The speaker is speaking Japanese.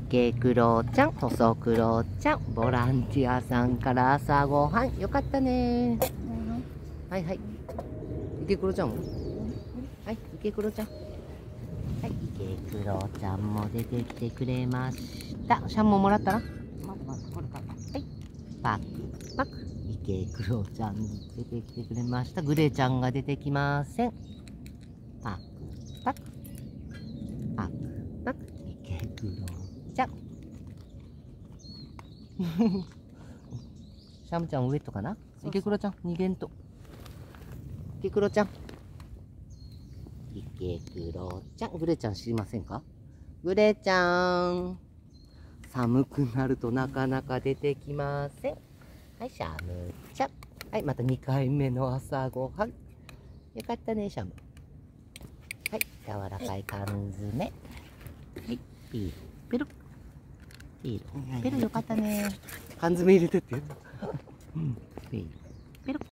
池クロちゃん、細クロちゃん、ボランティアさんから朝ごはん、よかったね。はいはい。池クロちゃんもはい、池クロちゃん。はい、池クロちゃんも出てきてくれました。シャンももらったな。 これか。 はい、パクパク。池クロちゃん出てきてくれました。グレちゃんが出てきません。パクパク。パクパク。池クロちゃん。シャムちゃんウエットかな。池クロちゃん逃げんと。池クロちゃん。池クロちゃん。グレちゃん知りませんか。グレちゃん。寒くなるとなかなか出てきません。はい、シャムちゃん。はい、また2回目の朝ごはん。よかったね、シャム。はい、柔らかい缶詰。はい、ピーペル。ピール。ペルよかったね。缶詰入れてって言う。うん、ピーペル。